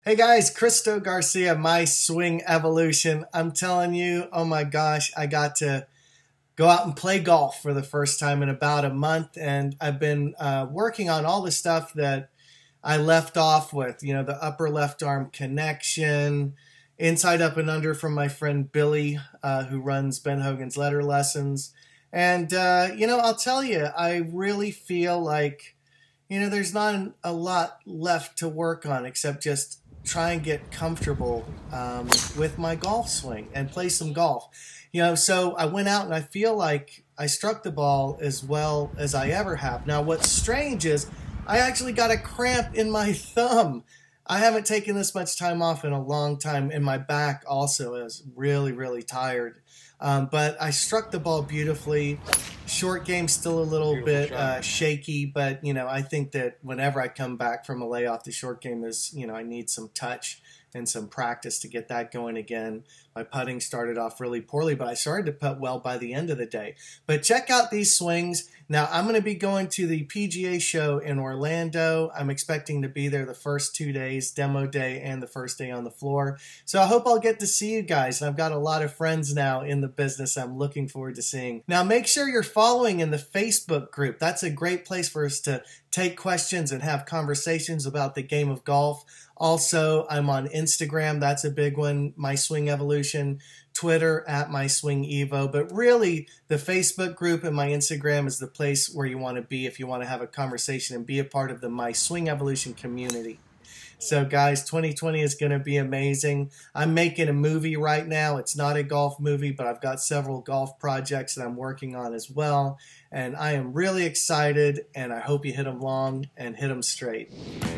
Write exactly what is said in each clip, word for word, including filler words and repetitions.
Hey guys, Cristo Garcia, My Swing Evolution. I'm telling you, oh my gosh, I got to go out and play golf for the first time in about a month, and I've been uh, working on all the stuff that I left off with, you know, the upper left arm connection, inside up and under from my friend Billy, uh, who runs Ben Hogan's Letter Lessons. And, uh, you know, I'll tell you, I really feel like, you know, there's not a lot left to work on except just try and get comfortable um, with my golf swing and play some golf. You know, so I went out and I feel like I struck the ball as well as I ever have. Now, what's strange is I actually got a cramp in my thumb. I haven't taken this much time off in a long time, and my back also is really, really tired. Um, but I struck the ball beautifully. Short game still a little Beautiful bit uh, shaky, but you know, I think that whenever I come back from a layoff, the short game is, you know, I need some touch and some practice to get that going again. My putting started off really poorly, but I started to putt well by the end of the day. But check out these swings. Now, I'm going to be going to the P G A show in Orlando. I'm expecting to be there the first two days, demo day and the first day on the floor. So I hope I'll get to see you guys. And I've got a lot of friends now in the business I'm looking forward to seeing. Now, make sure you're following in the Facebook group. That's a great place for us to take questions and have conversations about the game of golf. Also, I'm on Instagram. That's a big one, My Swing Evolution. Twitter, at My Swing Evo. But really, the Facebook group and my Instagram is the place where you want to be if you want to have a conversation and be a part of the My Swing Evolution community. So guys, twenty twenty is going to be amazing. I'm making a movie right now. It's not a golf movie, but I've got several golf projects that I'm working on as well. And I am really excited, and I hope you hit them long and hit them straight.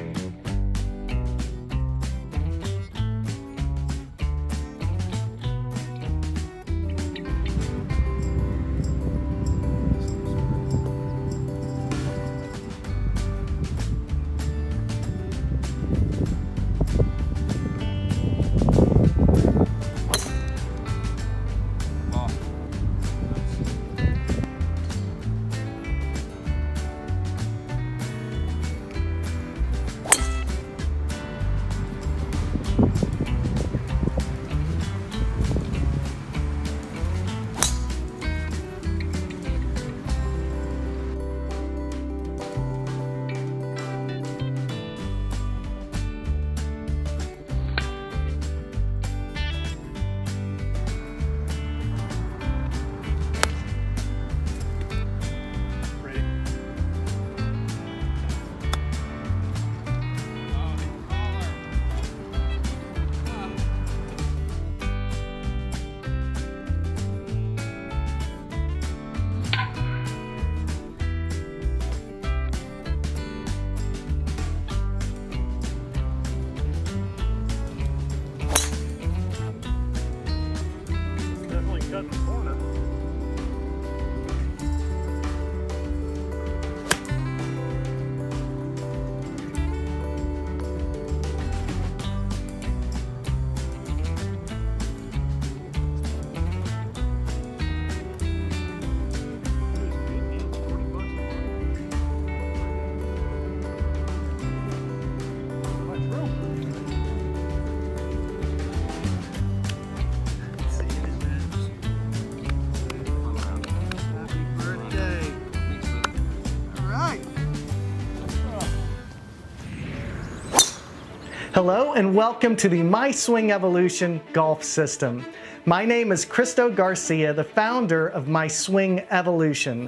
Hello and welcome to the My Swing Evolution golf system. My name is Cristo Garcia, the founder of My Swing Evolution.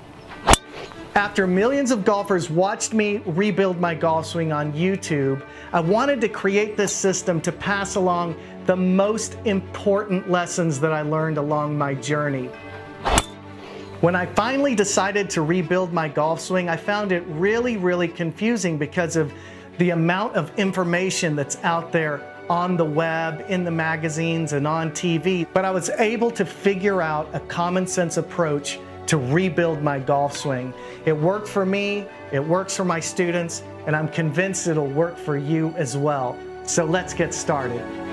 After millions of golfers watched me rebuild my golf swing on YouTube, I wanted to create this system to pass along the most important lessons that I learned along my journey. When I finally decided to rebuild my golf swing, I found it really, really confusing because of the amount of information that's out there on the web, in the magazines, and on T V. But I was able to figure out a common sense approach to rebuild my golf swing. It worked for me, it works for my students, and I'm convinced it'll work for you as well. So let's get started.